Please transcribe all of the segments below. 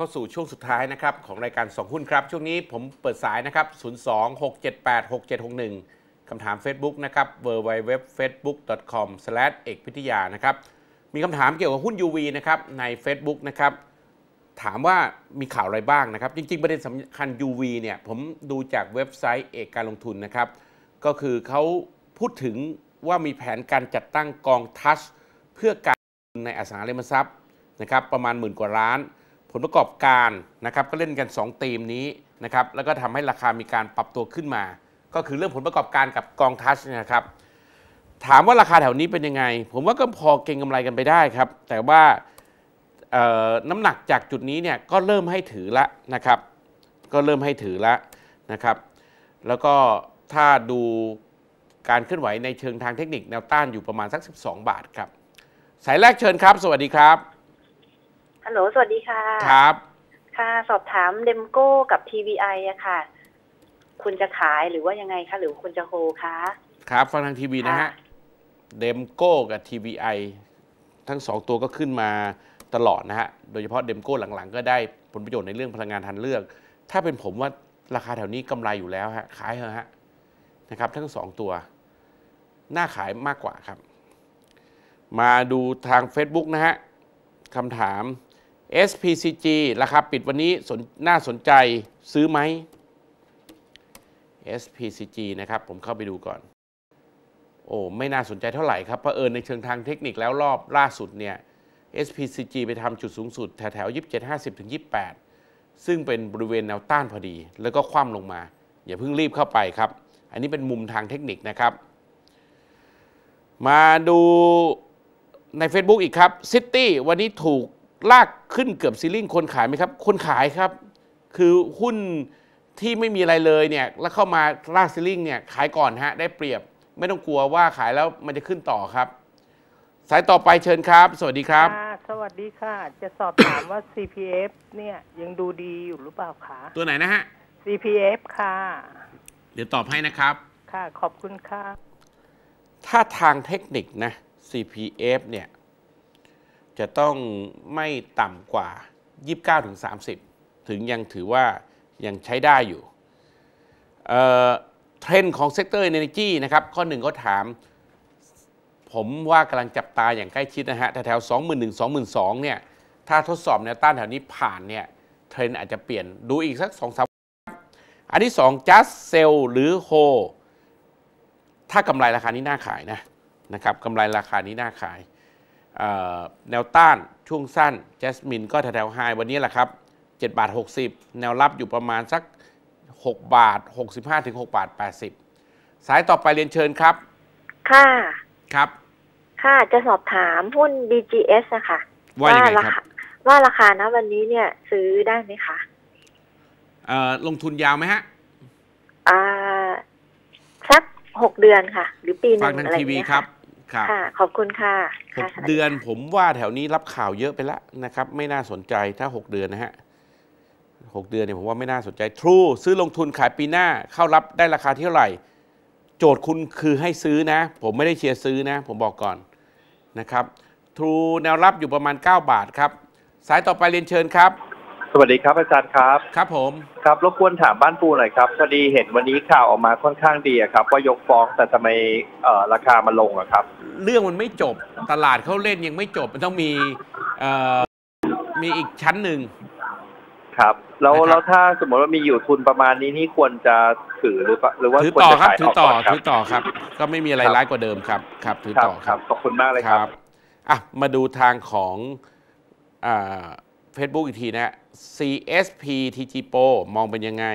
เข้าสู่ช่วงสุดท้ายนะครับของรายการ2หุ้นครับช่วงนี้ผมเปิดสายนะครับ026786761คำถาม Facebook นะครับ www.facebook.com/ เอกพิทยานะครับมีคำถามเกี่ยวกับหุ้น UV นะครับใน Facebook นะครับถามว่ามีข่าวอะไรบ้างนะครับจริงๆประเด็นสำคัญ UV เนี่ยผมดูจากเว็บไซต์เอกการลงทุนนะครับก็คือเขาพูดถึงว่ามีแผนการจัดตั้งกองทัชเพื่อการลงทุนในอสังหาริมทรัพย์นะครับประมาณ10,000 กว่าล้านผลประกอบการนะครับก็เล่นกัน2ธีมนี้นะครับแล้วก็ทำให้ราคามีการปรับตัวขึ้นมาก็คือเรื่องผลประกอบการกับกองทัชนะครับถามว่าราคาแถวนี้เป็นยังไงผมว่าก็พอเก็งกำไรกันไปได้ครับแต่ว่าน้ำหนักจากจุดนี้เนี่ยก็เริ่มให้ถือแล้วนะครับก็เริ่มให้ถือแล้วนะครับแล้วก็ถ้าดูการเคลื่อนไหวในเชิงทางเทคนิคแนวต้านอยู่ประมาณสัก12 บาทครับสายแรกเชิญครับสวัสดีครับฮัลโหลสวัสดีค่ะครับค่ะสอบถามเดมโก้กับ TVI อะค่ะคุณจะขายหรือว่ายังไงคะหรือคุณจะโฮคะครับฟังทางทีวีนะฮะเดมโก้กับ TVI ทั้ง2ตัวก็ขึ้นมาตลอดนะฮะโดยเฉพาะเดมโก้หลังๆก็ได้ผลประโยชน์ในเรื่องพลังงานทางเลือกถ้าเป็นผมว่าราคาแถวนี้กำไรอยู่แล้วฮะขายเถอะฮะนะครับทั้ง2ตัวน่าขายมากกว่าครับมาดูทาง Facebook นะฮะคำถาม SPCG ราคาปิดวันนี้น่าสนใจซื้อไหม SPCG นะครับผมเข้าไปดูก่อนโอ้ไม่น่าสนใจเท่าไหร่ครับเพราะในเชิงทางเทคนิคแล้วรอบล่าสุดเนี่ย SPCG ไปทำจุดสูงสุดแถวๆ27.50 ถึง 28ซึ่งเป็นบริเวณแนวต้านพอดีแล้วก็คว่ำลงมาอย่าเพิ่งรีบเข้าไปครับอันนี้เป็นมุมทางเทคนิคนะครับมาดูใน Facebook อีกครับ City วันนี้ถูกลากขึ้นเกือบซีลิ่งคนขายไหมครับคนขายครับคือหุ้นที่ไม่มีอะไรเลยเนี่ยแล้วเข้ามาลากซีลิ่งเนี่ยขายก่อนฮะได้เปรียบไม่ต้องกลัวว่าขายแล้วมันจะขึ้นต่อครับสายต่อไปเชิญครับสวัสดีครับสวัสดีค่ะจะสอบถามว่า CPF เนี่ยยังดูดีอยู่หรือเปล่าคะตัวไหนนะฮะ CPF ค่ะเดี๋ยวตอบให้นะครับค่ะขอบคุณค่ะถ้าทางเทคนิคนะ CPF เนี่ยจะต้องไม่ต่ำกว่า 29-30 ถึงยังถือว่ายังใช้ได้อยู่เทรนด์ของเซกเตอร์ Energy นะครับข้อหนึ่งก็ถามผมว่ากำลังจับตาอย่างใกล้ชิดนะฮะแถว 21,000-22,000 เนี่ยถ้าทดสอบแนวต้านแถวนี้ผ่านเนี่ยเทรนด์อาจจะเปลี่ยนดูอีกสัก 2-3 อันที่2 Just Sell หรือ Hold ถ้ากำไรราคานี้น่าขายนะครับกำไรราคานี้น่าขายแนวต้านช่วงสั้น Jasmine ก็แถวๆไฮวันนี้แหละครับ7.60 แนวรับอยู่ประมาณสัก6.65 ถึง6.80 สายต่อไปเรียนเชิญครับค่ะครับค่ะจะสอบถามหุ้น BGS อะค่ะว่ายังไงครับว่าราคานะวันนี้เนี่ยซื้อได้ไหมคะลงทุนยาวไหมฮะสัก6 เดือนค่ะหรือปีนึงอะไรอย่างเงี้ยครับค่ะขอบคุณค่ะ 6 เดือนผมว่าแถวนี้รับข่าวเยอะไปแล้วนะครับไม่น่าสนใจถ้า6 เดือนนะฮะ6 เดือนเนี่ยผมว่าไม่น่าสนใจ True ซื้อลงทุนขายปีหน้าเข้ารับได้ราคาเท่าไหร่โจทย์คุณคือให้ซื้อนะผมไม่ได้เชียร์ซื้อนะผมบอกก่อนนะครับ True แนวรับอยู่ประมาณ9 บาทครับสายต่อไปเรียนเชิญครับสวัสดีครับอาจารย์ครับครับผมครับรบกวนถามบ้านปูหน่อยครับพอดีเห็นวันนี้ข่าวออกมาค่อนข้างดีครับว่ายกฟ้องแต่ทำไมราคามันลงอะครับเรื่องมันไม่จบตลาดเขาเล่นยังไม่จบมันต้องมีอีกชั้นหนึ่งครับแล้วถ้าสมมติว่ามีอยู่ทุนประมาณนี้นี่ควรจะถือหรือว่าถือต่อครับถือต่อครับก็ไม่มีอะไรร้ายกว่าเดิมครับถือต่อครับขอบคุณมากเลยครับมาดูทางของFacebook อีกทีนะ CSP TG Pro มองเป็นยังไง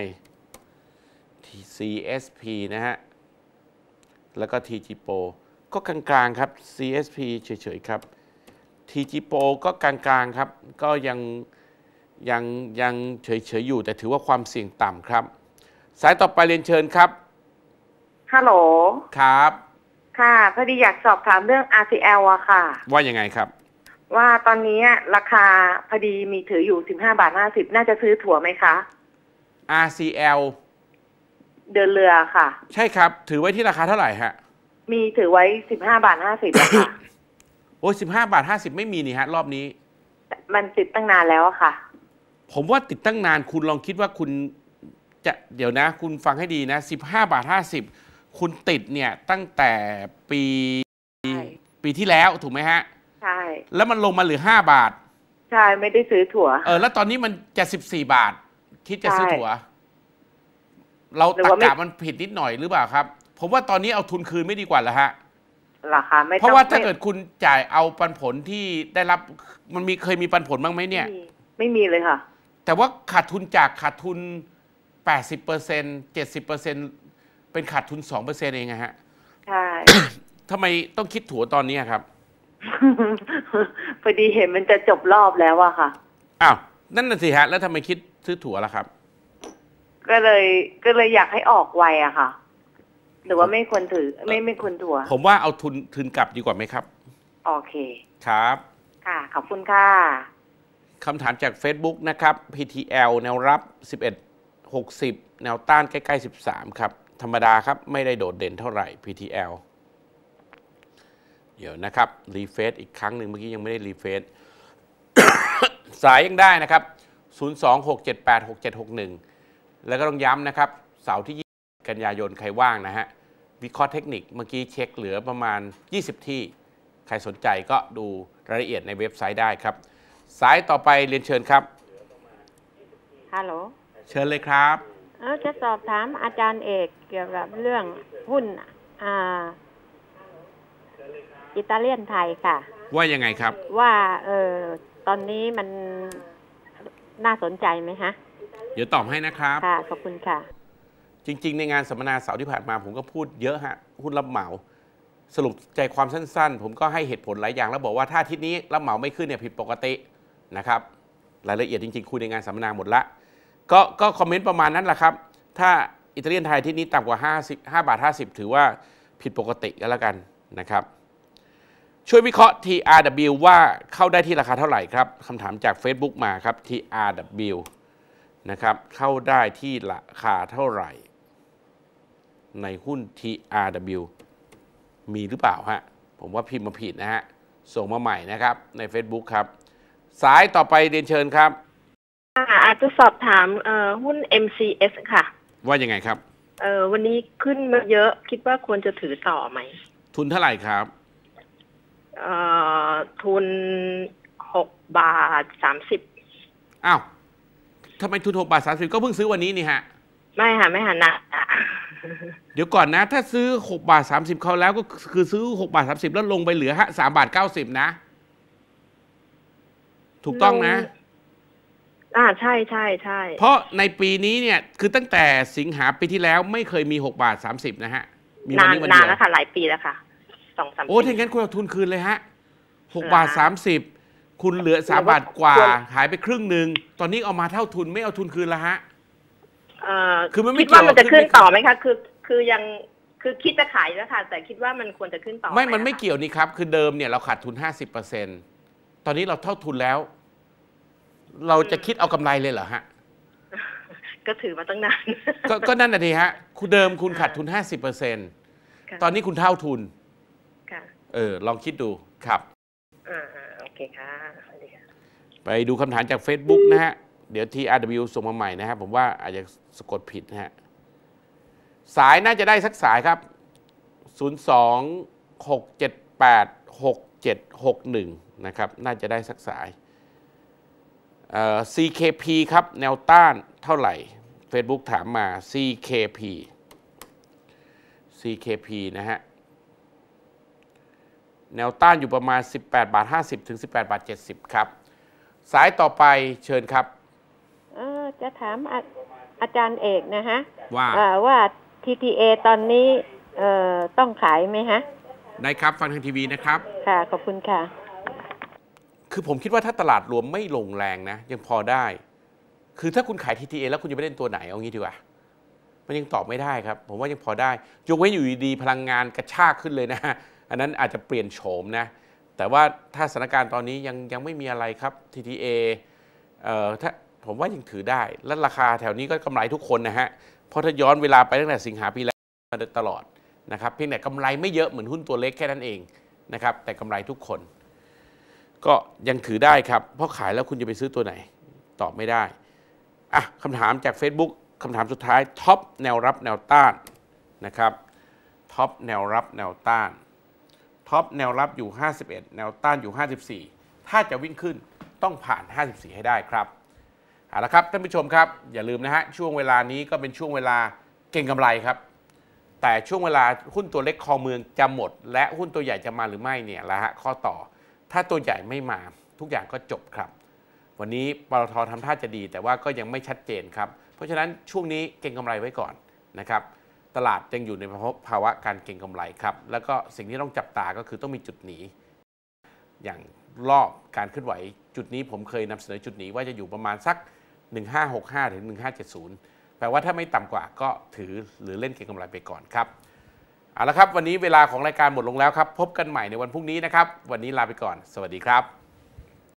CSP นะฮะแล้วก็ TG Pro ก็กลางๆครับ CSP เฉยๆครับ TG Pro ก็กลางๆครับก็ยังเฉยๆอยู่แต่ถือว่าความเสี่ยงต่ำครับสายต่อไปเรียนเชิญครับฮัลโหลครับค่ะพอดีอยากสอบถามเรื่อง RCL อะค่ะว่ายังไงครับว่าตอนนี้ราคาพอดีมีถืออยู่15.50 น่าจะซื้อถั่วไหมคะ RCL เดินเรือค่ะใช่ครับถือไว้ที่ราคาเท่าไหร่ฮะมีถือไว้15.50 ค่ะโอ้ย15.50 ไม่มีนี่ฮะรอบนี้มันติดตั้งนานแล้วอะค่ะผมว่าติดตั้งนานคุณลองคิดว่าคุณจะเดี๋ยวนะคุณฟังให้ดีนะ15.50 คุณติดเนี่ยตั้งแต่ปีที่แล้วถูกไหมฮะใช่แล้วมันลงมาเหลือ5 บาทใช่ไม่ได้ซื้อถั่วแล้วตอนนี้มันจะ14 บาทคิดจะซื้อถั่วเราตรรกะมันผิดนิดหน่อยหรือเปล่าครับผมว่าตอนนี้เอาทุนคืนไม่ดีกว่าเหรอฮะราคาไม่เพราะว่าถ้าเกิดคุณจ่ายเอาปันผลที่ได้รับมันเคยมีปันผลบ้างไหมเนี่ยไม่มีเลยค่ะแต่ว่าขาดทุนจากขาดทุน 80% 70%เป็นขาดทุน 2% เองฮะใช่ทำไมต้องคิดถั่วตอนนี้ครับพอดีเห็นมันจะจบรอบแล้วอะค่ะอ้าวนั่นน่ะสิฮะแล้วทำไมคิดซื้อถั่วล่ะครับก็เลยอยากให้ออกไวอะค่ะหรือว่าไม่ควรถือไม่ควรถั่วผมว่าเอาทุนกลับดีกว่าไหมครับโอเคครับค่ะขอบคุณค่ะคำถามจาก Facebook นะครับ PTL แนวรับ11.60 แนวต้านใกล้ๆ13ครับธรรมดาครับไม่ได้โดดเด่นเท่าไหร่ PTL เดี๋ยวนะครับรีเฟซอีกครั้งหนึ่งเมื่อกี้ยังไม่ได้รีเฟซ สายยังได้นะครับ026786761แล้วก็ต้องย้ำนะครับเสาร์ที่20 กันยายนใครว่างนะฮะวิเคราะห์เทคนิคเมื่อกี้เช็คเหลือประมาณ20ที่ใครสนใจก็ดูรายละเอียดในเว็บไซต์ได้ครับสายต่อไปเรียนเชิญครับฮัลโหลเชิญเลยครับจะสอบถามอาจารย์เอกเกี่ยวกับเรื่องหุ้นอิตาเลียนไทยค่ะว่ายังไงครับว่าตอนนี้มันน่าสนใจไหมฮะเดี๋ยวตอบให้นะครับค่ะขอบคุณค่ะจริงๆในงานสัมมนาเสาร์ที่ผ่านมาผมก็พูดเยอะฮะหุ้นรับเหมาสรุปใจความสั้นๆผมก็ให้เหตุผลหลายอย่างแล้วบอกว่าถ้าอาทิตย์นี้รับเหมาไม่ขึ้นเนี่ยผิดปกตินะครับรายละเอียดจริงๆคุยในงานสัมมนาหมดละก็คอมเมนต์ประมาณนั้นแหละครับถ้าอิตาเลียนไทยที่นี้ต่ำกว่า5.50 ถือว่าผิดปกติก็แล้วกันนะครับช่วยวิเคราะห์ TRW ว่าเข้าได้ที่ราคาเท่าไหร่ครับคำถามจาก Facebook มาครับ TRW นะครับเข้าได้ที่ราคาเท่าไหร่ในหุ้น TRW มีหรือเปล่าฮะผมว่าพิมพ์มาผิดนะฮะส่งมาใหม่นะครับใน Facebook ครับสายต่อไปเรียนเชิญครับอาจจะสอบถามหุ้น MCS ค่ะว่ายังไงครับวันนี้ขึ้นมาเยอะคิดว่าควรจะถือต่อไหมทุนเท่าไหร่ครับทุน6.30 อ้าวทำไมทุน6.30 ก็เพิ่งซื้อวันนี้นี่ฮะไม่ค่ะไม่หันหน้าเดี๋ยวก่อนนะถ้าซื้อ6.30เขาแล้วก็คือซื้อ6.30แล้วลงไปเหลือ3.90นะถูกต้องนะใช่ใช่ใช่เพราะในปีนี้เนี่ยคือตั้งแต่สิงหาปีที่แล้วไม่เคยมี6.30นะฮะมีวันนี้วันเดียวนานแล้วค่ะหลายปีแล้วค่ะ2-3 ปีโอ้ถ้างั้นคุณเอาทุนคืนเลยฮะ6.30คุณเหลือ3 บาทกว่าหายไปครึ่งหนึ่งตอนนี้เอามาเท่าทุนไม่เอาทุนคืนละฮะคือมันไม่คิดว่ามันจะขึ้นต่อไหมคะคือยังคือคิดจะขายแล้วค่ะแต่คิดว่ามันควรจะขึ้นต่อไม่มันไม่เกี่ยวนี่ครับคือเดิมเนี่ยเราขาดทุน 50%ตอนนี้เราเท่าทุนแล้วเราจะคิดเอากำไรเลยเหรอฮะก็ถือมาตั้งนานก็นั่นน่ะทีฮะคุณเดิมคุณขาดทุน 50%ตอนนี้คุณเท่าทุนลองคิดดูครับโอเคค่ะไปดูคำถามจาก Facebook นะฮะเดี๋ยว TRW ส่งมาใหม่นะครับผมว่าอาจจะสะกดผิดนะฮะสายน่าจะได้สักสายครับ026786761นะครับน่าจะได้สักสายCKP ครับแนวต้านเท่าไหร่ Facebook ถามมา CKP นะฮะแนวต้านอยู่ประมาณ 18.50 ถึง 18.70 ครับสายต่อไปเชิญครับจะถามอาจารย์เอกนะฮะว่า TTA ตอนนี้ต้องขายไหมฮะได้ครับฟังทางทีวีนะครับค่ะขอบคุณค่ะคือผมคิดว่าถ้าตลาดรวมไม่ลงแรงนะยังพอได้คือถ้าคุณขาย TTA แล้วคุณจะไปเล่นตัวไหนเอางี้ดีกว่ามันยังตอบไม่ได้ครับผมว่ายังพอได้ยกเว้นอยู่ดีๆพลังงานกระชากขึ้นเลยนะอันนั้นอาจจะเปลี่ยนโฉมนะแต่ว่าถ้าสถานการณ์ตอนนี้ยังไม่มีอะไรครับ TTA ถ้าผมว่ายังถือได้และราคาแถวนี้ก็กำไรทุกคนนะฮะเพราะถ้าย้อนเวลาไปตั้งแต่สิงหาปีแล้วมาตลอดนะครับเพียงแต่กำไรไม่เยอะเหมือนหุ้นตัวเล็กแค่นั้นเองนะครับแต่กำไรทุกคนก็ยังถือได้ครับเพราะขายแล้วคุณจะไปซื้อตัวไหนตอบไม่ได้คำถามจาก Facebook คำถามสุดท้ายท็อปแนวรับแนวต้านนะครับท็อปแนวรับแนวต้านท็อปแนวรับอยู่51แนวต้านอยู่54ถ้าจะวิ่งขึ้นต้องผ่าน54ให้ได้ครับเอาละครับท่านผู้ชมครับอย่าลืมนะฮะช่วงเวลานี้ก็เป็นช่วงเวลาเก็งกำไรครับแต่ช่วงเวลาหุ้นตัวเล็กคอเมืองจะหมดและหุ้นตัวใหญ่จะมาหรือไม่เนี่ยแหละฮะข้อต่อถ้าตัวใหญ่ไม่มาทุกอย่างก็จบครับวันนี้ปตท.ทำท่าจะดีแต่ว่าก็ยังไม่ชัดเจนครับเพราะฉะนั้นช่วงนี้เก็งกำไรไว้ก่อนนะครับตลาดยังอยู่ในภาวะการเก็งกำไรครับแล้วก็สิ่งที่ต้องจับตาก็คือต้องมีจุดหนีอย่างรอบการเคลื่อนไหวจุดนี้ผมเคยนำเสนอจุดหนีว่าจะอยู่ประมาณสัก1565ถึง1570แปลว่าถ้าไม่ต่ำกว่าก็ถือหรือเล่นเก็งกำไรไปก่อนครับเอาละครับวันนี้เวลาของรายการหมดลงแล้วครับพบกันใหม่ในวันพรุ่งนี้นะครับวันนี้ลาไปก่อนสวัสดีครับ